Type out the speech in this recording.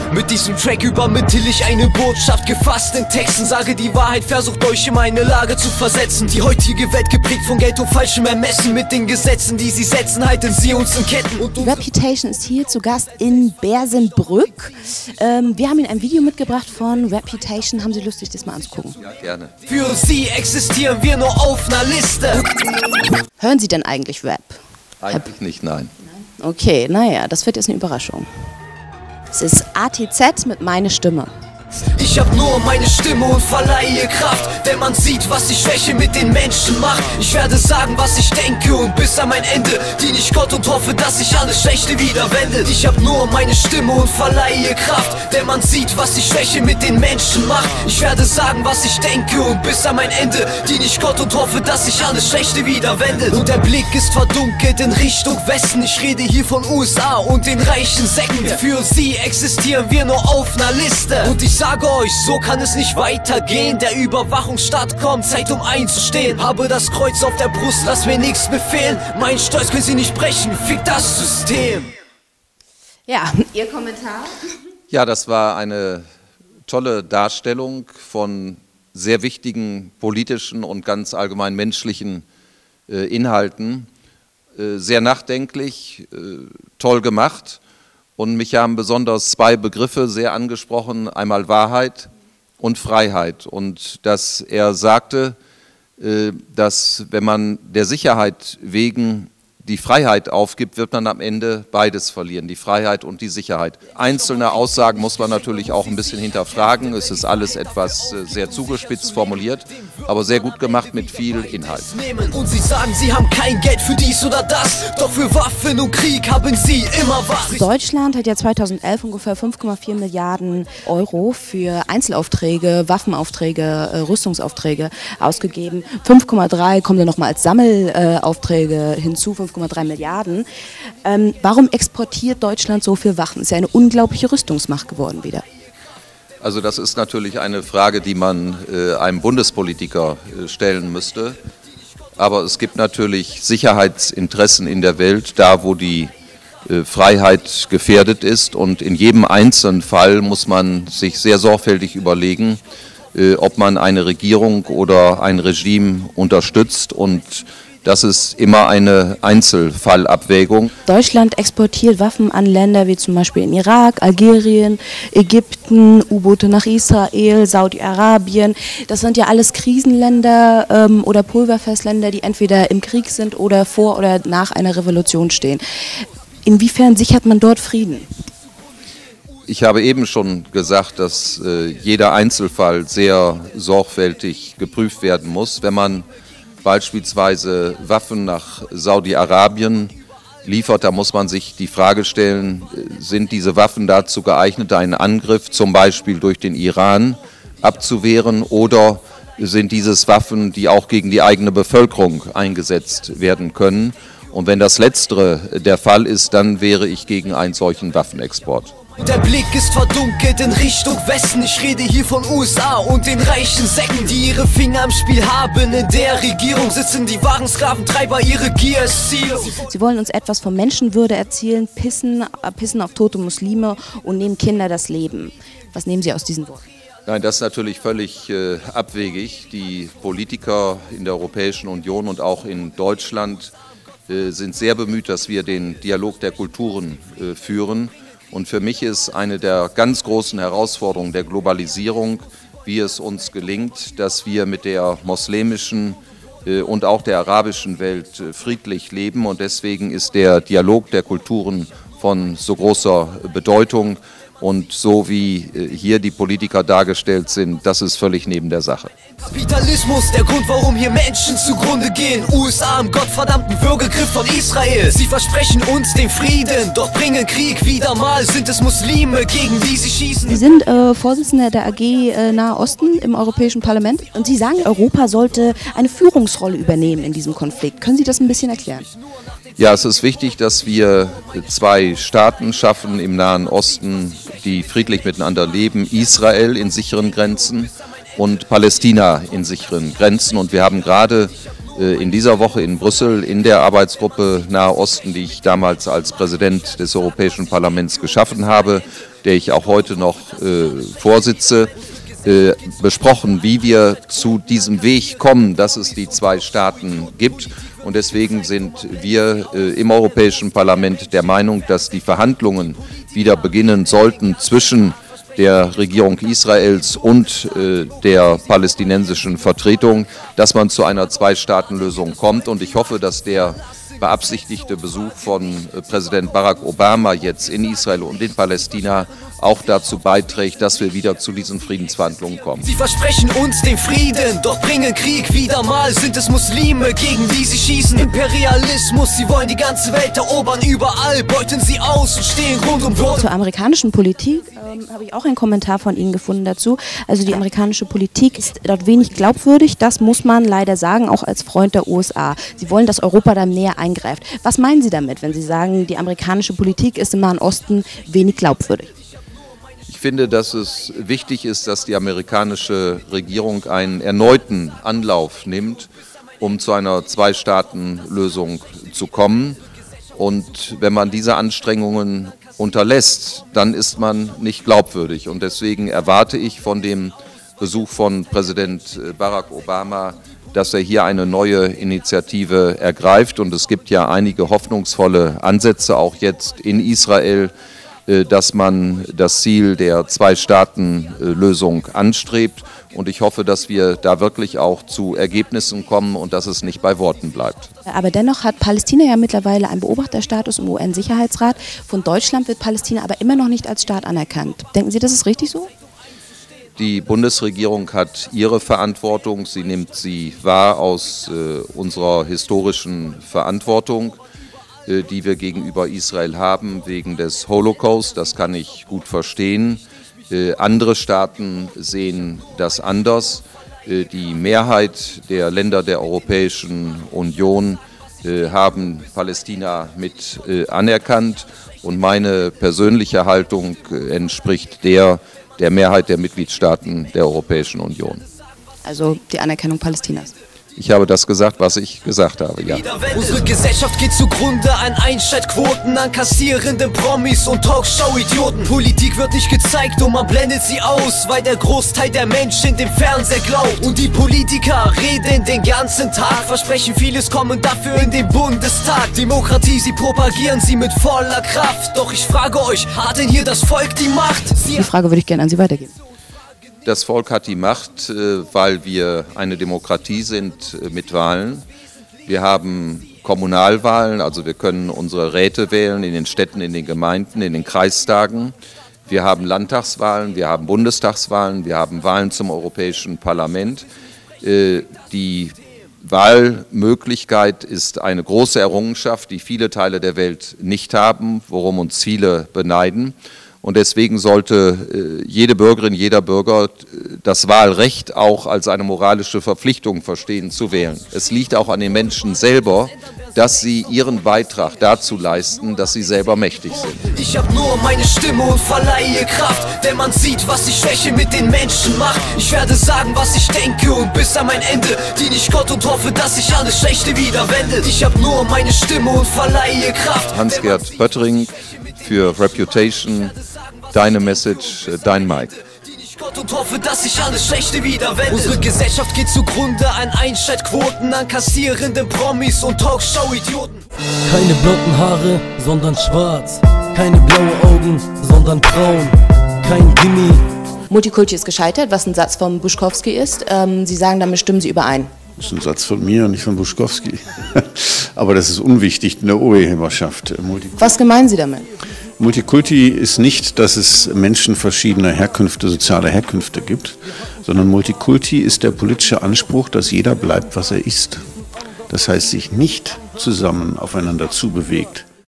Mit diesem Track übermittel ich eine Botschaft, gefasst in Texten, sage die Wahrheit, versucht euch in meine Lage zu versetzen. Die heutige Welt geprägt von Geld und falschem Ermessen, mit den Gesetzen, die sie setzen, halten sie uns in Ketten. Und Reputation ist hier zu Gast in Bersenbrück. Wir haben Ihnen ein Video mitgebracht von Reputation. Haben Sie Lust, sich das mal anzugucken? Ja, gerne. Für sie existieren wir nur auf einer Liste. Hören Sie denn eigentlich Rap? Eigentlich nicht, nein. Okay, naja, das wird jetzt eine Überraschung. Es ist ATZ mit Meine Stimme. Ich hab nur meine Stimme und verleihe Kraft, denn man sieht, was die Schwäche mit den Menschen macht. Ich werde sagen, was ich denke und bis an mein Ende diene ich Gott und hoffe, dass sich alles Schlechte wieder wendet. Ich hab nur meine Stimme und verleihe Kraft, denn man sieht, was die Schwäche mit den Menschen macht. Ich werde sagen, was ich denke und bis an mein Ende diene ich Gott und hoffe, dass sich alles Schlechte wieder wendet. Und der Blick ist verdunkelt in Richtung Westen. Ich rede hier von USA und den reichen Säcken. Für sie existieren wir nur auf einer Liste. Und ich sage euch, so kann es nicht weitergehen. Der Überwachungsstaat kommt, Zeit um einzustehen. Habe das Kreuz auf der Brust, lass mir nichts befehlen. Mein Stolz können sie nicht brechen, fick das System. Ja, Ihr Kommentar? Ja, das war eine tolle Darstellung von sehr wichtigen politischen und ganz allgemein menschlichen Inhalten. Sehr nachdenklich, toll gemacht. Und mich haben besonders zwei Begriffe sehr angesprochen, einmal Wahrheit und Freiheit. Und dass er sagte, dass wenn man der Sicherheit wegen die Freiheit aufgibt, wird man am Ende beides verlieren, die Freiheit und die Sicherheit. Einzelne Aussagen muss man natürlich auch ein bisschen hinterfragen. Es ist alles etwas sehr zugespitzt formuliert, aber sehr gut gemacht mit viel Inhalt. Und sie sagen, sie haben kein Geld für dies oder das, doch für Waffen und Krieg haben sie immer was. Deutschland hat ja 2011 ungefähr 5,4 Milliarden Euro für Einzelaufträge, Waffenaufträge, Rüstungsaufträge ausgegeben. 5,3 kommen dann nochmal als Sammelaufträge hinzu, 5,3 Milliarden. Warum exportiert Deutschland so viel Waffen? Ist ja eine unglaubliche Rüstungsmacht geworden wieder. Also das ist natürlich eine Frage, die man einem Bundespolitiker stellen müsste. Aber es gibt natürlich Sicherheitsinteressen in der Welt, da wo die Freiheit gefährdet ist. Und in jedem einzelnen Fall muss man sich sehr sorgfältig überlegen, ob man eine Regierung oder ein Regime unterstützt. Und das ist immer eine Einzelfallabwägung. Deutschland exportiert Waffen an Länder wie zum Beispiel in Irak, Algerien, Ägypten, U-Boote nach Israel, Saudi-Arabien. Das sind ja alles Krisenländer oder Pulverfassländer, die entweder im Krieg sind oder vor oder nach einer Revolution stehen. Inwiefern sichert man dort Frieden? Ich habe eben schon gesagt, dass jeder Einzelfall sehr sorgfältig geprüft werden muss. Wenn man beispielsweise Waffen nach Saudi-Arabien liefert, da muss man sich die Frage stellen, sind diese Waffen dazu geeignet, einen Angriff zum Beispiel durch den Iran abzuwehren, oder sind dieses Waffen, die auch gegen die eigene Bevölkerung eingesetzt werden können? Und wenn das Letztere der Fall ist, dann wäre ich gegen einen solchen Waffenexport. Der Blick ist verdunkelt in Richtung Westen. Ich rede hier von USA und den reichen Säcken, die ihre Finger im Spiel haben. In der Regierung sitzen die wahren Sklaventreiber, ihre Gier ist Ziel. Sie wollen uns etwas von Menschenwürde erzählen, pissen auf tote Muslime und nehmen Kinder das Leben. Was nehmen Sie aus diesen Worten? Nein, das ist natürlich völlig abwegig. Die Politiker in der Europäischen Union und auch in Deutschland sind sehr bemüht, dass wir den Dialog der Kulturen führen. Und für mich ist eine der ganz großen Herausforderungen der Globalisierung, wie es uns gelingt, dass wir mit der moslemischen und auch der arabischen Welt friedlich leben. Und deswegen ist der Dialog der Kulturen von so großer Bedeutung. Und so wie hier die Politiker dargestellt sind, das ist völlig neben der Sache. Kapitalismus, der Grund, warum hier Menschen zugrunde gehen. USA im gottverdammten Würgegriff von Israel. Sie versprechen uns den Frieden, doch bringen Krieg wieder mal. Sind es Muslime, gegen die sie schießen? Sie sind Vorsitzender der AG Nahe Osten im Europäischen Parlament. Und Sie sagen, Europa sollte eine Führungsrolle übernehmen in diesem Konflikt. Können Sie das ein bisschen erklären? Ja, es ist wichtig, dass wir zwei Staaten schaffen im Nahen Osten, die friedlich miteinander leben. Israel in sicheren Grenzen und Palästina in sicheren Grenzen. Und wir haben gerade in dieser Woche in Brüssel in der Arbeitsgruppe Nahe Osten, die ich damals als Präsident des Europäischen Parlaments geschaffen habe, der ich auch heute noch vorsitze, besprochen, wie wir zu diesem Weg kommen, dass es die 2 Staaten gibt. Und deswegen sind wir im Europäischen Parlament der Meinung, dass die Verhandlungen wieder beginnen sollten zwischen der Regierung Israels und der palästinensischen Vertretung, dass man zu einer 2-Staaten-Lösung kommt. Und ich hoffe, dass der beabsichtigte Besuch von Präsident Barack Obama jetzt in Israel und in Palästina auch dazu beiträgt, dass wir wieder zu diesen Friedensverhandlungen kommen. Sie versprechen uns den Frieden, doch bringen Krieg wieder mal. Sind es Muslime, gegen die sie schießen? Imperialismus, sie wollen die ganze Welt erobern, überall beuten sie aus und stehen rund um Bord. Zur amerikanischen Politik habe ich auch einen Kommentar von Ihnen gefunden dazu. Also die amerikanische Politik ist dort wenig glaubwürdig, das muss man leider sagen, auch als Freund der USA. Sie wollen, dass Europa da näher eingreift. Was meinen Sie damit, wenn Sie sagen, die amerikanische Politik ist im Nahen Osten wenig glaubwürdig? Ich finde, dass es wichtig ist, dass die amerikanische Regierung einen erneuten Anlauf nimmt, um zu einer 2-Staaten-Lösung zu kommen. Und wenn man diese Anstrengungen unterlässt, dann ist man nicht glaubwürdig. Und deswegen erwarte ich von dem Besuch von Präsident Barack Obama, dass er hier eine neue Initiative ergreift. Und es gibt ja einige hoffnungsvolle Ansätze, auch jetzt in Israel, dass man das Ziel der 2-Staaten-Lösung anstrebt. Und ich hoffe, dass wir da wirklich auch zu Ergebnissen kommen und dass es nicht bei Worten bleibt. Aber dennoch hat Palästina ja mittlerweile einen Beobachterstatus im UN-Sicherheitsrat. Von Deutschland wird Palästina aber immer noch nicht als Staat anerkannt. Denken Sie, das ist richtig so? Die Bundesregierung hat ihre Verantwortung. Sie nimmt sie wahr aus unserer historischen Verantwortung, die wir gegenüber Israel haben, wegen des Holocaust. Das kann ich gut verstehen. Andere Staaten sehen das anders. Die Mehrheit der Länder der Europäischen Union haben Palästina mit anerkannt. Und meine persönliche Haltung entspricht der Mehrheit der Mitgliedstaaten der Europäischen Union. Also die Anerkennung Palästinas. Ich habe das gesagt, was ich gesagt habe, ja. Unsere Gesellschaft geht zugrunde an Einschaltquoten, an kassierenden Promis und Talkshow-Idioten. Politik wird nicht gezeigt und man blendet sie aus, weil der Großteil der Menschen dem Fernseher glaubt. Und die Politiker reden den ganzen Tag, versprechen vieles, kommen dafür in den Bundestag. Demokratie, sie propagieren sie mit voller Kraft. Doch ich frage euch, hat denn hier das Volk die Macht? Die Frage würde ich gerne an Sie weitergeben. Das Volk hat die Macht, weil wir eine Demokratie sind mit Wahlen. Wir haben Kommunalwahlen, also wir können unsere Räte wählen in den Städten, in den Gemeinden, in den Kreistagen. Wir haben Landtagswahlen, wir haben Bundestagswahlen, wir haben Wahlen zum Europäischen Parlament. Die Wahlmöglichkeit ist eine große Errungenschaft, die viele Teile der Welt nicht haben, worum uns viele beneiden. Und deswegen sollte jede Bürgerin, jeder Bürger das Wahlrecht auch als eine moralische Verpflichtung verstehen, zu wählen. Es liegt auch an den Menschen selber, dass sie ihren Beitrag dazu leisten, dass sie selber mächtig sind. Ich hab nur meine Stimme und verleihe Kraft, denn man sieht, was die Schwäche mit den Menschen macht. Ich werde sagen, was ich denke und bis an mein Ende diene ich Gott und hoffe, dass sich alles Schlechte wieder wendet. Ich hab nur meine Stimme und verleihe Kraft. Hans-Gert Pöttering für Reputation, deine Message, dein Mike. Gott und hoffe, dass sich alles Schlechte wieder wendet. Unsere Gesellschaft geht zugrunde an Einschaltquoten, an kassierenden Promis und Talkshow-Idioten. Keine blonden Haare, sondern schwarz. Keine blauen Augen, sondern braun. Kein Gimmi. Multikulti ist gescheitert, was ein Satz von Buschkowski ist. Sie sagen, damit stimmen Sie überein. Das ist ein Satz von mir und nicht von Buschkowski. Aber das ist unwichtig in der Urheberschaft. Was meinen Sie damit? Multikulti ist nicht, dass es Menschen verschiedener Herkünfte, sozialer Herkünfte gibt, sondern Multikulti ist der politische Anspruch, dass jeder bleibt, was er ist. Das heißt, sich nicht zusammen aufeinander zubewegt,